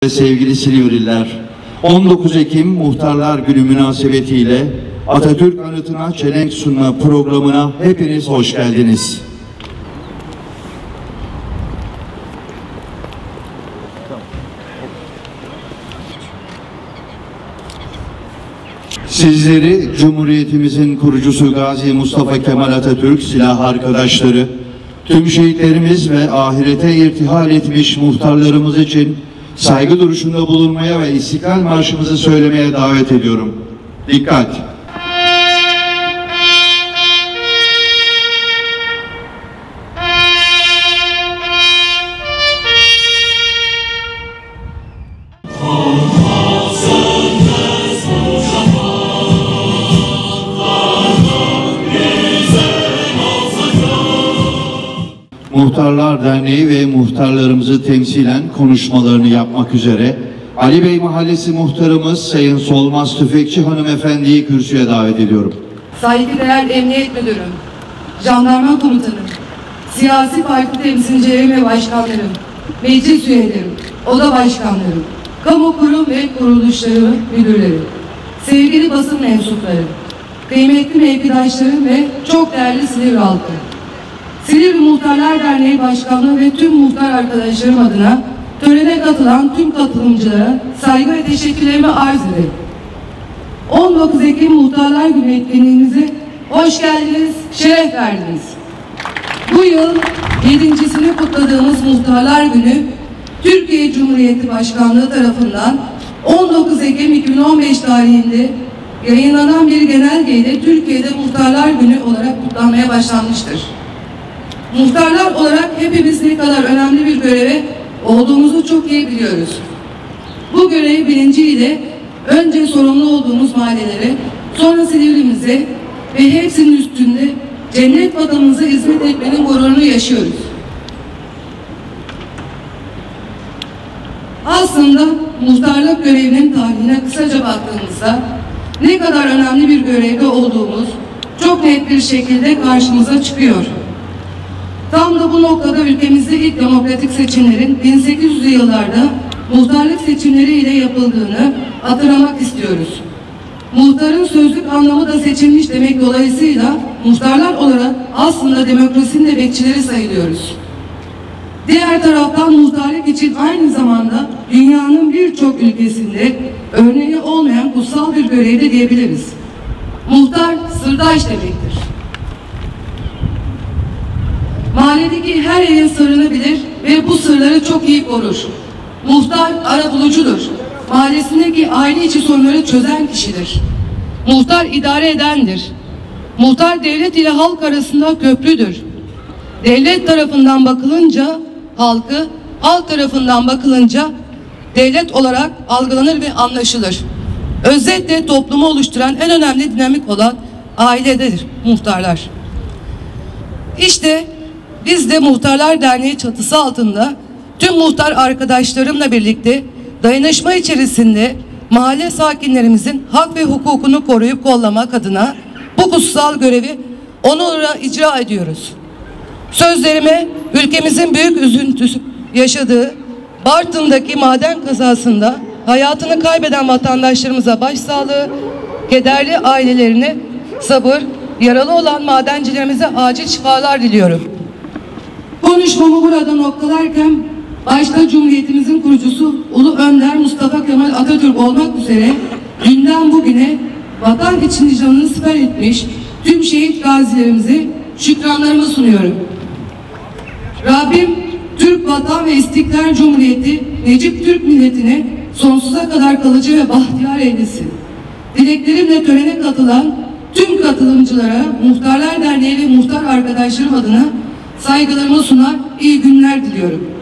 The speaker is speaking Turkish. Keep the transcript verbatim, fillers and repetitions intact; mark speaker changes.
Speaker 1: Sevgili Silivriler, on dokuz Ekim Muhtarlar Günü münasebetiyle Atatürk Anıtı'na çelenk sunma programına hepiniz hoş geldiniz. Sizleri Cumhuriyetimizin kurucusu Gazi Mustafa Kemal Atatürk, silah arkadaşları, tüm şehitlerimiz ve ahirete irtihal etmiş muhtarlarımız için saygı duruşunda bulunmaya ve İstiklal Marşımızı söylemeye davet ediyorum. Dikkat! Muhtarlar Derneği ve muhtarlarımızı temsilen konuşmalarını yapmak üzere Ali Bey Mahallesi muhtarımız Sayın Solmaz Tüfekçi hanımefendiyi kürsüye davet ediyorum.
Speaker 2: Saygıdeğer Emniyet Müdürüm, Jandarma Komutanım, siyasi parti temsilcilerim ve başkanlarım, meclis üyelerim, oda başkanlarım, kamu kurum ve kuruluşları müdürleri, sevgili basın mensupları, kıymetli mevkidaşlarım ve çok değerli Silivri halkı. Silivri Muhtarlar Derneği Başkanlığı ve tüm muhtar arkadaşlarım adına törene katılan tüm katılımcılara saygı ve teşekkürlerimi arz ederim. on dokuz Ekim Muhtarlar Günü etkinliğimize hoş geldiniz, şeref verdiniz. Bu yıl yedincisini kutladığımız Muhtarlar Günü, Türkiye Cumhuriyeti Başkanlığı tarafından on dokuz Ekim iki bin on beş tarihinde yayınlanan bir genelgeyle Türkiye'de Muhtarlar Günü olarak kutlanmaya başlanmıştır. Muhtarlar olarak hepimiz ne kadar önemli bir göreve olduğumuzu çok iyi biliyoruz. Bu görev bilinciyle önce sorumlu olduğumuz mahallelere, sonra Silivri'mize ve hepsinin üstünde cennet vatanımıza hizmet etmenin gururunu yaşıyoruz. Aslında muhtarlık görevinin tarihine kısaca baktığımızda ne kadar önemli bir görevde olduğumuz çok net bir şekilde karşımıza çıkıyor. Tam da bu noktada ülkemizde ilk demokratik seçimlerin bin sekiz yüzlü yıllarda muhtarlık seçimleri ile yapıldığını hatırlamak istiyoruz. Muhtarın sözlük anlamı da seçilmiş demek dolayısıyla muhtarlar olarak aslında demokrasinin de bekçileri sayılıyoruz. Diğer taraftan muhtarlık için aynı zamanda dünyanın birçok ülkesinde örneği olmayan kutsal bir görev de diyebiliriz. Muhtar sırdaş demektir. Mahalledeki her evin sırrını bilir ve bu sırları çok iyi korur. Muhtar arabulucudur. Mahallesindeki aile içi sorunları çözen kişidir. Muhtar idare edendir. Muhtar devlet ile halk arasında köprüdür. Devlet tarafından bakılınca halkı, halk tarafından bakılınca devlet olarak algılanır ve anlaşılır. Özetle toplumu oluşturan en önemli dinamik olan ailedir muhtarlar. İşte biz de Muhtarlar Derneği çatısı altında tüm muhtar arkadaşlarımla birlikte dayanışma içerisinde mahalle sakinlerimizin hak ve hukukunu koruyup kollamak adına bu kutsal görevi onurla icra ediyoruz. Sözlerime ülkemizin büyük üzüntüsü yaşadığı Bartın'daki maden kazasında hayatını kaybeden vatandaşlarımıza başsağlığı, kederli ailelerine sabır, yaralı olan madencilerimize acil şifalar diliyorum. Konuşmamı burada noktalarken başta Cumhuriyetimizin kurucusu Ulu Önder Mustafa Kemal Atatürk olmak üzere dünden bugüne vatan için canını siper etmiş tüm şehit gazilerimize şükranlarımı sunuyorum. Rabbim Türk Vatan ve İstiklal Cumhuriyeti Necip Türk milletine sonsuza kadar kalıcı ve bahtiyar eylesin. Dileklerimle törene katılan tüm katılımcılara Muhtarlar Derneği ve muhtar arkadaşlarım adına saygılarımı sunar, iyi günler diliyorum.